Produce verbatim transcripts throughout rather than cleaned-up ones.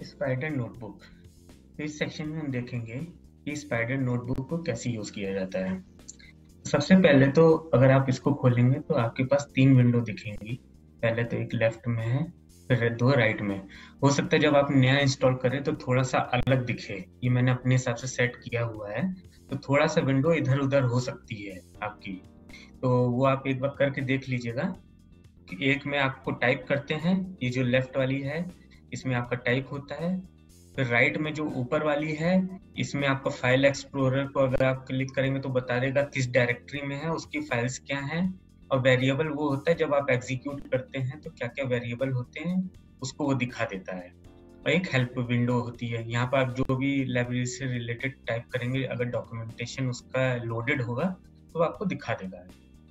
Spider notebook. तो इस section में हम देखेंगे कि स्पाइडर नोटबुक को कैसे यूज किया जाता है। सबसे पहले तो अगर आप इसको खोलेंगे तो आपके पास तीन विंडो दिखेंगी। पहले तो एक लेफ्ट में है, फिर दो राइट में। हो सकता है जब आप नया इंस्टॉल करें तो थोड़ा सा अलग दिखे, ये मैंने अपने हिसाब से सेट किया हुआ है, तो थोड़ा सा विंडो इधर उधर हो सकती है आपकी। तो वो आप एक बार करके देख लीजिएगा कि एक में आपको टाइप करते हैं, ये जो लेफ्ट वाली है इसमें आपका टाइप होता है। फिर राइट में जो ऊपर वाली है इसमें आपका फाइल एक्सप्लोरर को अगर आप क्लिक करेंगे तो बता देगा किस डायरेक्टरी में है, उसकी फाइल्स क्या हैं। और वेरिएबल वो होता है जब आप एग्जीक्यूट करते हैं तो क्या क्या वेरिएबल होते हैं उसको वो दिखा देता है। और एक हेल्प विंडो होती है, यहाँ पर आप जो भी लाइब्रेरी से रिलेटेड टाइप करेंगे अगर डॉक्यूमेंटेशन उसका लोडेड होगा तो आपको दिखा देगा।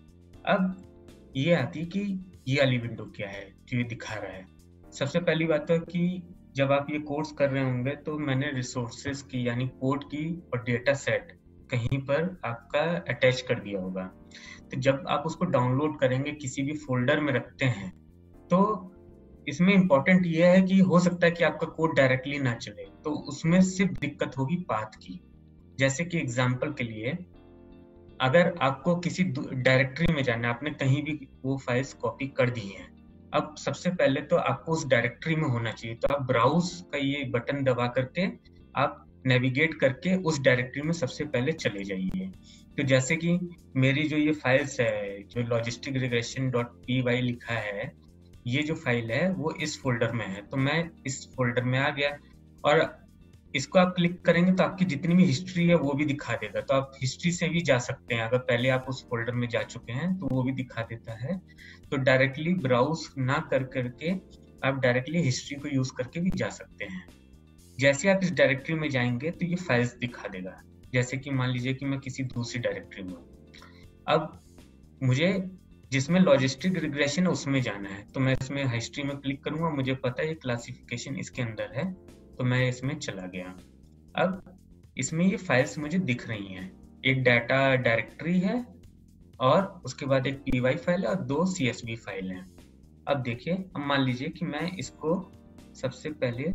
अब ये आती है कि ये वाली विंडो क्या है जो ये दिखा रहा है। सबसे पहली बात है कि जब आप ये कोर्स कर रहे होंगे तो मैंने रिसोर्सेज की यानी कोड की और डेटा सेट कहीं पर आपका अटैच कर दिया होगा। तो जब आप उसको डाउनलोड करेंगे किसी भी फोल्डर में रखते हैं तो इसमें इंपॉर्टेंट ये है कि हो सकता है कि आपका कोड डायरेक्टली ना चले, तो उसमें सिर्फ दिक्कत होगी पाथ की। जैसे कि एग्जांपल के लिए अगर आपको किसी डायरेक्टरी में जाना है, आपने कहीं भी वो फाइल्स कॉपी कर दी हैं, अब सबसे पहले तो आपको उस डायरेक्टरी में होना चाहिए, तो आप ब्राउज का ये बटन दबा करके आप नेविगेट करके उस डायरेक्टरी में सबसे पहले चले जाइए। तो जैसे कि मेरी जो ये फाइल्स है जो logistic regression dot P Y लिखा है, ये जो फाइल है वो इस फोल्डर में है, तो मैं इस फोल्डर में आ गया और इसको आप क्लिक करेंगे तो आपकी जितनी भी हिस्ट्री है वो भी दिखा देगा। तो आप हिस्ट्री से भी जा सकते हैं, अगर पहले आप उस फोल्डर में जा चुके हैं तो वो भी दिखा देता है। तो डायरेक्टली ब्राउज ना कर करके आप डायरेक्टली हिस्ट्री को यूज करके भी जा सकते हैं। जैसे आप इस डायरेक्टरी में जाएंगे तो ये फाइल्स दिखा देगा। जैसे कि मान लीजिए कि मैं किसी दूसरी डायरेक्टरी में हूँ, अब मुझे जिसमें लॉजिस्टिक रिग्रेशन है उसमें जाना है, तो मैं इसमें हिस्ट्री में क्लिक करूंगा, मुझे पता है ये क्लासिफिकेशन इसके अंदर है तो मैं इसमें चला गया। अब इसमें ये फाइल्स मुझे दिख रही हैं, एक डाटा डायरेक्टरी है और उसके बाद एक पीवाई फाइल है और दो सीएसवी फाइल हैं। अब देखिए, अब मान लीजिए कि मैं इसको सबसे पहले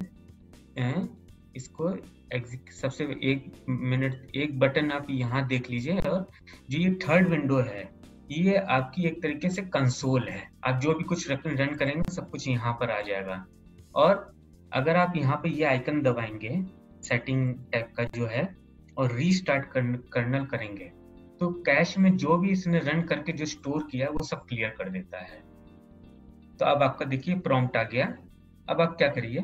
इसको सबसे एक मिनट एक बटन आप यहाँ देख लीजिए, और जो ये थर्ड विंडो है ये आपकी एक तरीके से कंसोल है। आप जो भी कुछ रन करेंगे सब कुछ यहाँ पर आ जाएगा। और अगर आप यहाँ पे ये आइकन दबाएंगे सेटिंग टाइप का जो है और रीस्टार्ट कर्नल करेंगे तो कैश में जो भी इसने रन करके जो स्टोर किया वो सब क्लियर कर देता है। तो अब आपका देखिए प्रॉम्प्ट आ गया। अब आप क्या करिए,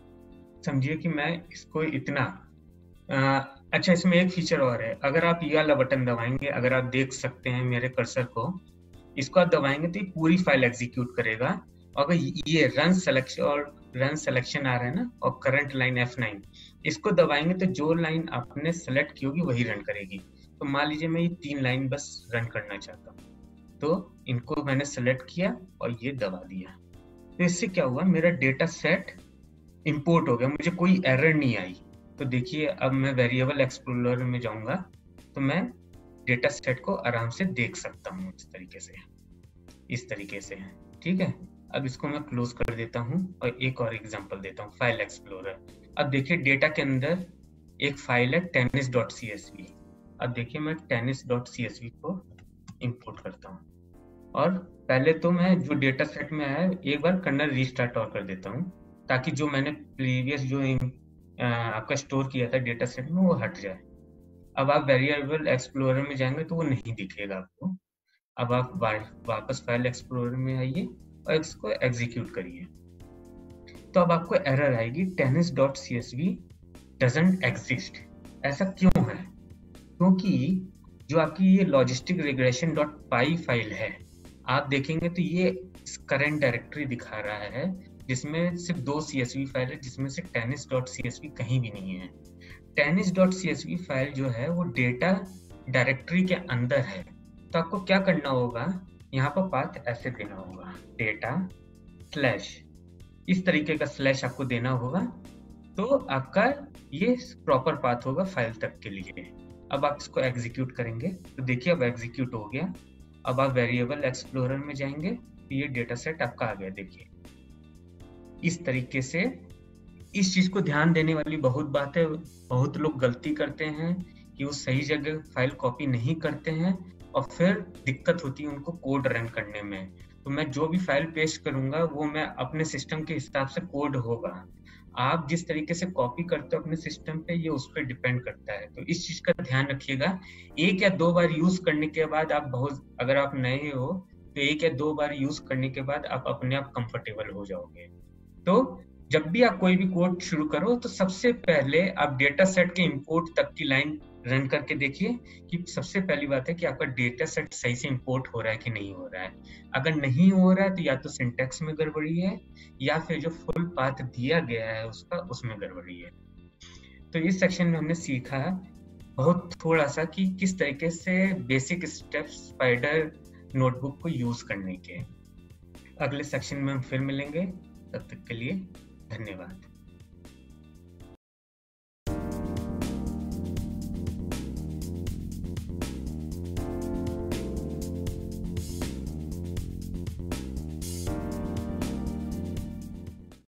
समझिए कि मैं इसको इतना आ, अच्छा, इसमें एक फीचर और है, अगर आप ये वाला बटन दबाएंगे, अगर आप देख सकते हैं मेरे कर्सर को, इसको आप दबाएंगे तो ये पूरी फाइल एग्जीक्यूट करेगा। अगर ये रन सेलेक्शन और रन सिलेक्शन आ रहा है ना, और करंट लाइन एफ नाइन, इसको दबाएंगे तो जो लाइन आपने सेलेक्ट की होगी वही रन करेगी। तो मान लीजिए मैं ये तीन लाइन बस रन करना चाहता हूँ, तो इनको मैंने सेलेक्ट किया और ये दबा दिया। तो इससे क्या हुआ, मेरा डेटा सेट इंपोर्ट हो गया, मुझे कोई एरर नहीं आई। तो देखिए अब मैं वेरिएबल एक्सप्लोरर में जाऊंगा तो मैं डेटा सेट को आराम से देख सकता हूँ इस तरीके से, इस तरीके से है, ठीक है। अब इसको मैं क्लोज कर देता हूँ और एक और एग्जांपल देता हूँ, फाइल एक्सप्लोरर। अब देखिए डेटा के अंदर एक फाइल है tennis dot C S V. अब देखिए मैं tennis dot C S V को इंपोर्ट करता हूँ और पहले तो मैं जो डेटा सेट में है एक बार कर्नल रीस्टार्ट और कर देता हूँ ताकि जो मैंने प्रीवियस जो आ, आपका स्टोर किया था डेटा सेट में वो हट जाए। अब आप वेरिएबल एक्सप्लोरर में जाएंगे तो वो नहीं दिखेगा आपको। अब आप वापस फाइल एक्सप्लोरर में आइए और इसको एग्जीक्यूट करिए तो अब आपको एरर आएगी, tennis dot C S V doesn't exist. ऐसा क्यों है? क्योंकि जो आपकी ये logistic regression dot py file है, आप देखेंगे तो ये करंट डायरेक्टरी दिखा रहा है जिसमें सिर्फ दो सीएसवी फाइल है, जिसमें से tennis dot C S V कहीं भी नहीं है। Tennis dot C S V file जो है वो डेटा डायरेक्टरी के अंदर है। तो आपको क्या करना होगा, यहाँ पर पाथ ऐसे देना होगा, डेटा स्लैश, इस तरीके का स्लैश आपको देना होगा, तो आपका ये प्रॉपर पाथ होगा फाइल तक के लिए। अब आप इसको एग्जीक्यूट करेंगे तो देखिए अब एग्जीक्यूट हो गया। अब आप वेरिएबल एक्सप्लोरर में जाएंगे तो ये डेटा सेट आपका आ गया। देखिए इस तरीके से इस चीज को ध्यान देने वाली बहुत बात है। बहुत लोग गलती करते हैं कि वो सही जगह फाइल कॉपी नहीं करते हैं और फिर दिक्कत होती है उनको कोड रन करने में। तो मैं जो भी फाइल पेस्ट करूंगा वो मैं अपने सिस्टम के हिसाब से कोड होगा। आप जिस तरीके से कॉपी करते हो अपने सिस्टम पे, ये उस पर डिपेंड करता है। तो इस चीज का ध्यान रखिएगा। एक या दो बार यूज करने के बाद आप बहुत, अगर आप नए हो तो एक या दो बार यूज करने के बाद आप अपने आप कंफर्टेबल हो जाओगे। तो जब भी आप कोई भी कोड शुरू करो तो सबसे पहले आप डेटा सेट के इंपोर्ट तक की लाइन रन करके देखिए कि सबसे पहली बात है कि आपका डेटा सेट सही से इंपोर्ट हो रहा है कि नहीं हो रहा है। अगर नहीं हो रहा है तो या तो सिंटैक्स में गड़बड़ी है या फिर जो फुल पाथ दिया गया है उसका उसमें गड़बड़ी है। तो इस सेक्शन में हमने सीखा बहुत थोड़ा सा कि किस तरीके से बेसिक स्टेप्स स्पाइडर नोटबुक को यूज करने के। अगले सेक्शन में हम फिर मिलेंगे, तब तक के लिए धन्यवाद।